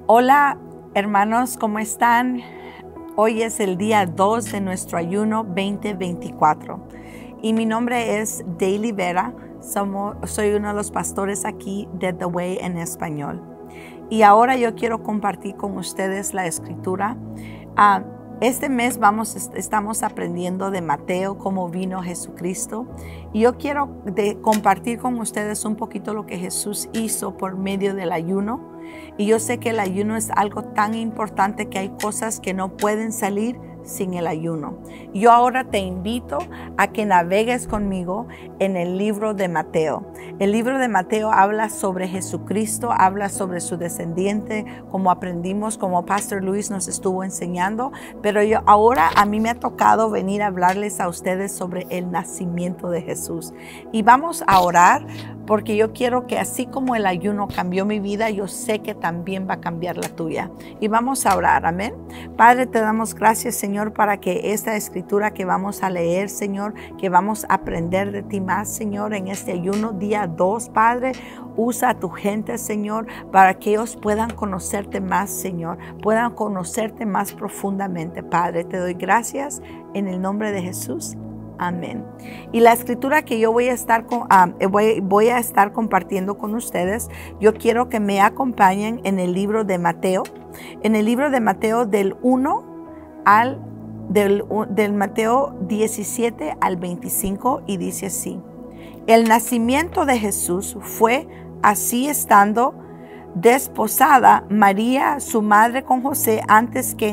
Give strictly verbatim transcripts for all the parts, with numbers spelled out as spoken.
Hola hermanos, ¿cómo están? Hoy es el día dos de nuestro ayuno veinte veinticuatro y mi nombre es Daily Vera. Somos, soy uno de los pastores aquí de The Way en español. Y ahora yo quiero compartir con ustedes la escritura. Uh, este mes vamos, estamos aprendiendo de Mateo, cómo vino Jesucristo. Y yo quiero de compartir con ustedes un poquito lo que Jesús hizo por medio del ayuno. Y yo sé que el ayuno es algo tan importante que hay cosas que no pueden salir sin el ayuno. Yo ahora te invito a que navegues conmigo en el libro de Mateo. El libro de Mateo habla sobre Jesucristo, habla sobre su descendiente, como aprendimos, como Pastor Luis nos estuvo enseñando. Pero yo ahora a mí me ha tocado venir a hablarles a ustedes sobre el nacimiento de Jesús. Y vamos a orar porque yo quiero que así como el ayuno cambió mi vida, yo sé que también va a cambiar la tuya. Y vamos a orar, amén. Padre, te damos gracias, Señor, para que esta escritura que vamos a leer, Señor, que vamos a aprender de ti más, Señor, en este ayuno, día dos, Padre, usa a tu gente, Señor, para que ellos puedan conocerte más, Señor, puedan conocerte más profundamente, Padre. Te doy gracias en el nombre de Jesús. Amén. Y la escritura que yo voy a estar con, uh, voy, voy a estar compartiendo con ustedes, yo quiero que me acompañen en el libro de Mateo, en el libro de Mateo del uno al del, del Mateo diecisiete al veinticinco, y dice así: el nacimiento de Jesús fue así, estando desposada María, su madre, con José, antes que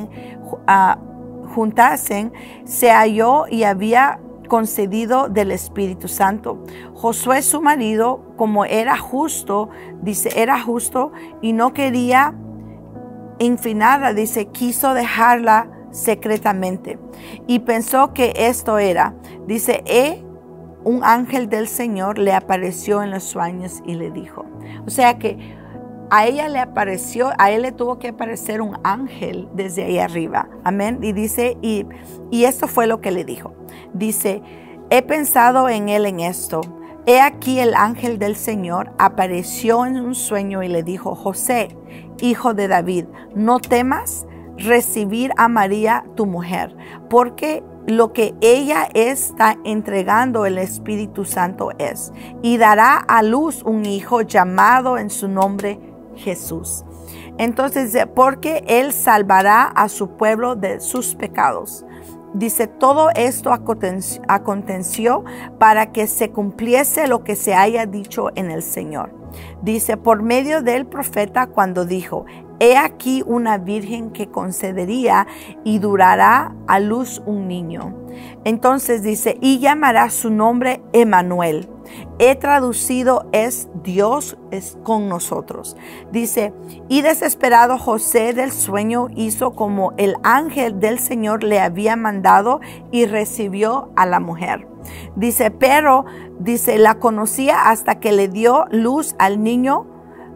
uh, juntasen, se halló y había concedido del Espíritu Santo. Josué, su marido, como era justo, dice, era justo y no quería infinarla, dice, quiso dejarla secretamente. Y pensó que esto era, dice, he, un ángel del Señor le apareció en los sueños y le dijo. O sea que a ella le apareció, a él le tuvo que aparecer un ángel desde ahí arriba. Amén. Y dice, y, y esto fue lo que le dijo. Dice, he pensado en él en esto. He aquí el ángel del Señor apareció en un sueño y le dijo: José, hijo de David, no temas recibir a María tu mujer, porque lo que ella está entregando el Espíritu Santo es, y dará a luz un hijo, llamado en su nombre Jesús. Entonces, porque él salvará a su pueblo de sus pecados. Dice, todo esto aconteció para que se cumpliese lo que se haya dicho en el Señor. Dice, por medio del profeta, cuando dijo: he aquí una virgen que concedería y durará a luz un niño. Entonces dice, y llamará su nombre Emmanuel. He traducido es Dios es con nosotros. Dice, y desesperado José del sueño hizo como el ángel del Señor le había mandado y recibió a la mujer. Dice, pero, dice, la conocía hasta que le dio luz al niño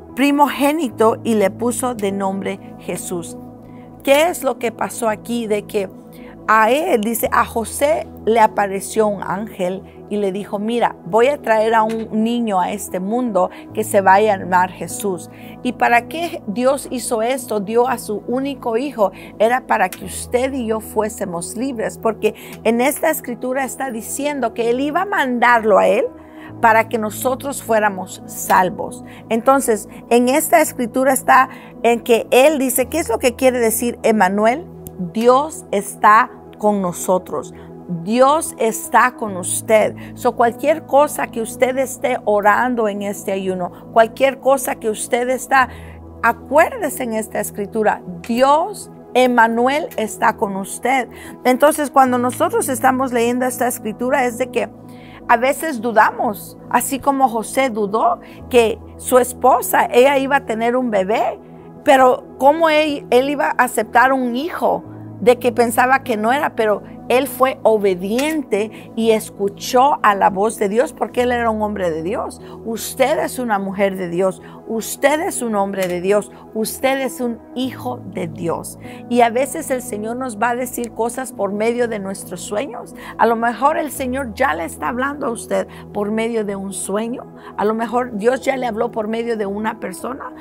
primogénito y le puso de nombre Jesús. ¿Qué es lo que pasó aquí? De que a él, dice, a José le apareció un ángel y le dijo: mira, voy a traer a un niño a este mundo que se va a llamar Jesús. ¿Y para qué Dios hizo esto? Dio a su único hijo. Era para que usted y yo fuésemos libres, porque en esta escritura está diciendo que él iba a mandarlo a él para que nosotros fuéramos salvos. Entonces, en esta escritura está en que él dice, ¿qué es lo que quiere decir Emmanuel? Dios está con nosotros. Dios está con usted. So, cualquier cosa que usted esté orando en este ayuno, cualquier cosa que usted está, acuérdese en esta escritura, Dios, Emmanuel, está con usted. Entonces, cuando nosotros estamos leyendo esta escritura, es de que a veces dudamos, así como José dudó que su esposa, ella iba a tener un bebé, pero cómo él, él iba a aceptar un hijo de que pensaba que no era, pero él fue obediente y escuchó a la voz de Dios porque él era un hombre de Dios. Usted es una mujer de Dios. Usted es un hombre de Dios. Usted es un hijo de Dios. Y a veces el Señor nos va a decir cosas por medio de nuestros sueños. A lo mejor el Señor ya le está hablando a usted por medio de un sueño. A lo mejor Dios ya le habló por medio de una persona.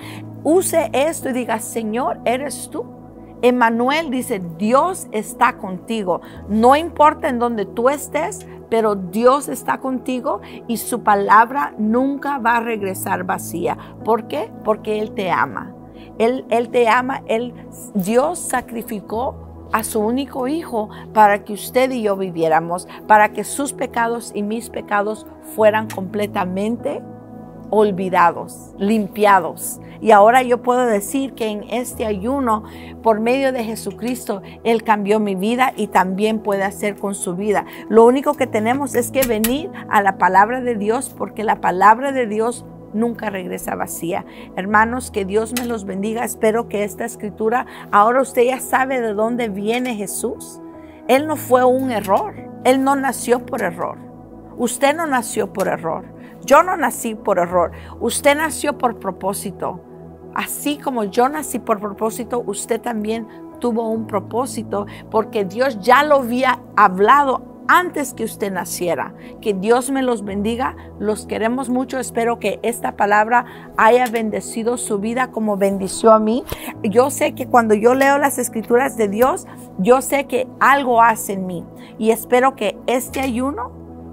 use esto y diga, Señor, ¿eres tú? Emmanuel dice, Dios está contigo. No importa en donde tú estés, pero Dios está contigo y su palabra nunca va a regresar vacía. ¿Por qué? Porque Él te ama. Él, Él te ama. Él, Dios sacrificó a su único hijo para que usted y yo viviéramos, para que sus pecados y mis pecados fueran completamente olvidados, limpiados. Y ahora yo puedo decir que en este ayuno, por medio de Jesucristo, Él cambió mi vida y también puede hacer con su vida. Lo único que tenemos es que venir a la palabra de Dios, porque la palabra de Dios nunca regresa vacía. Hermanos, que Dios me los bendiga. Espero que esta escritura, ahora usted ya sabe de dónde viene Jesús. Él no fue un error. Él no nació por error. Usted no nació por error. Yo no nací por error. Usted nació por propósito. Así como yo nací por propósito, usted también tuvo un propósito, porque Dios ya lo había hablado antes que usted naciera. Que Dios me los bendiga. Los queremos mucho. Espero que esta palabra haya bendecido su vida como bendició a mí. Yo sé que cuando yo leo las escrituras de Dios, yo sé que algo hace en mí. Y espero que este ayuno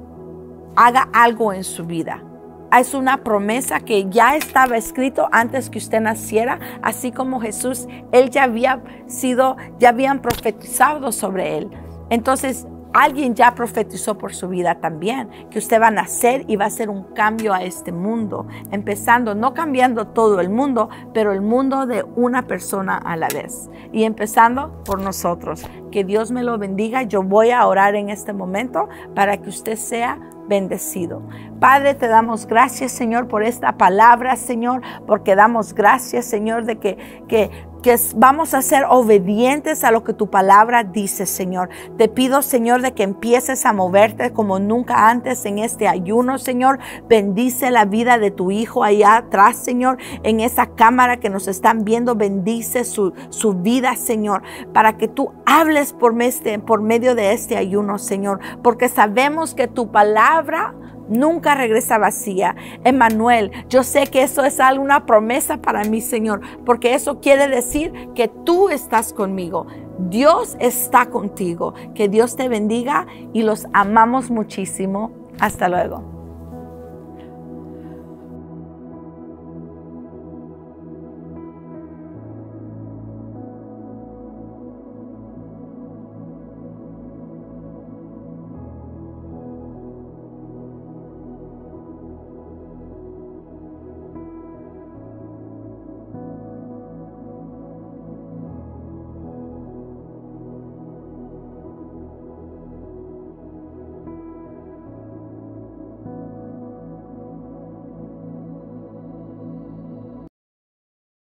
haga algo en su vida. Es una promesa que ya estaba escrito antes que usted naciera, así como Jesús, Él ya había sido, ya habían profetizado sobre Él. Entonces, alguien ya profetizó por su vida también, que usted va a nacer y va a hacer un cambio a este mundo, empezando, no cambiando todo el mundo, pero el mundo de una persona a la vez. Y empezando por nosotros. Que Dios me lo bendiga. Yo voy a orar en este momento para que usted sea bendecido. Padre, te damos gracias, Señor, por esta palabra, Señor, porque damos gracias, Señor, de que, que, que vamos a ser obedientes a lo que tu palabra dice, Señor. Te pido, Señor, de que empieces a moverte como nunca antes en este ayuno, Señor. Bendice la vida de tu hijo allá atrás, Señor, en esa cámara que nos están viendo. Bendice su, su vida, Señor, para que tú hables por, este, por medio de este ayuno, Señor, porque sabemos que tu palabra nunca regresa vacía. Emmanuel, yo sé que eso es alguna promesa para mí, Señor, porque eso quiere decir que tú estás conmigo. Dios está contigo. Que Dios te bendiga y los amamos muchísimo. Hasta luego.